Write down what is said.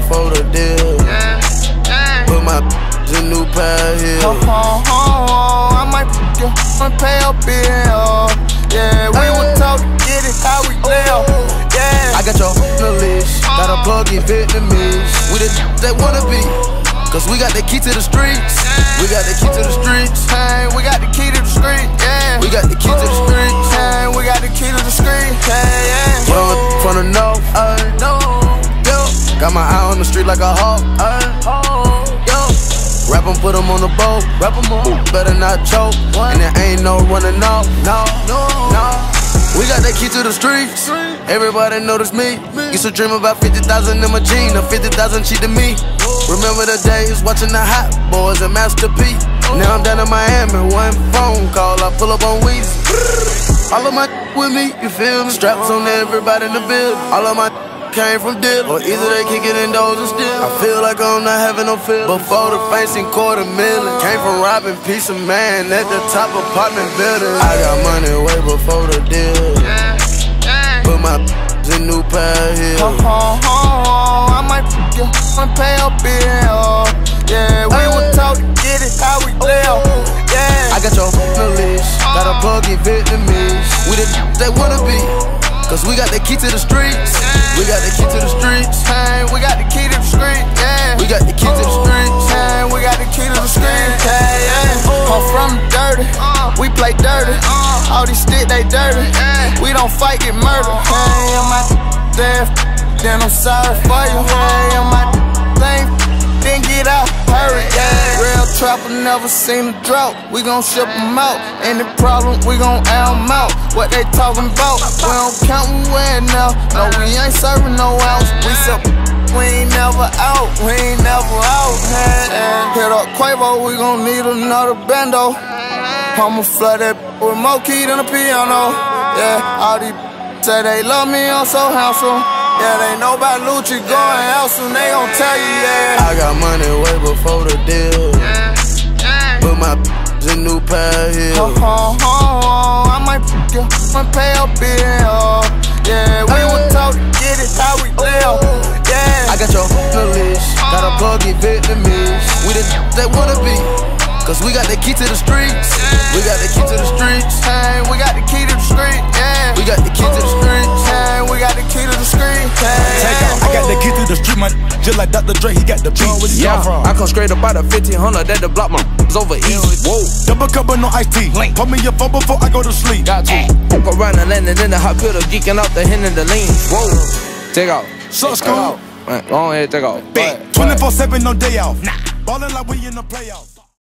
before the deal. Put my in new pair here. I might you and pay a bill. Yeah, we would talk to get it how we live. Yeah, I got your on the list. Got a plug in Vietnamese. We the they wanna be. Cause we got the key to the streets. We got the key to the streets. hey, we got the key to the street. Yeah, We got the key to the streets. hey, we got the key to the street. Yeah, Young from the north, yo. Got my eye on the street like a hawk, yo. Rap 'em, put 'em on the boat. Better not choke. And there ain't no running off, no. We got that key to the streets. Everybody notice me. Used to dream about 50,000 in my jeans. Now 50,000 cheap to me. Remember the days watching the Hot Boys and Master P. Now I'm down in Miami. One phone call, I pull up on Weezy. All of my with me, you feel me? Straps on everybody in the building. All of my came from deal, or either they kick it indoors and still. I feel like I'm not having no feel. Before the face in $250,000. Came from robbing piece of man at the top apartment building. I got money way before the deal. Put my in new pair here. I might you and pay a bill. Yeah, we would talk to get it how we live. Yeah, I got your on the list. Got a plug in Vietnamese. We the they wanna be. Cause we got the key to the streets. We got the key to the streets. hey, we got the key to the street. Yeah, We got the key to the streets. hey, we got the key to the street. Yeah, I'm from dirty. We play dirty. All these sticks they dirty. We don't fight, get murdered. Hey, I'm my death. Then I'm sorry for you. Hey, I'm my thing. Then get out, hurry. Yeah, real trapper never seen a drought. We gon' ship them out. Any problem, we gon' air them out. What they talking about? We don't count, we win now. No, we ain't serving no house. We ain't never out. We ain't never out. Hey, hit up Quavo, we gon' need another bando. I'ma flood that with more key than a piano. Yeah, all these say they love me, I'm so handsome. Yeah, they know about Lucci going out soon, they gon' tell you, yeah. I got money way before the deal. Put my in new pair here. I might you and pay a bill. Yeah, we would talk to get it how we live. Yeah, I got your on the list. Got a plug in Vietnamese. We the they wanna be. Cause we got the key to the streets. We got the key to the streets. hey, we got the key to the street. Yeah, We got the key to the streets. hey, we got the key to the street. Take off. I got the key to the street, man. Just like Dr. Dre, he got the beat. Where he come from? I come straight up out of 1500 at the block, my over easy. Whoa, Double cup of no iced tea. Put me your phone before I go to sleep. got to. Fuck around and landing in the hot pillow, geeking out the hen and the lean. Whoa, take out. So school. Man, go ahead, take off. Big 24/7, no day off. Ballin' like we in the playoffs.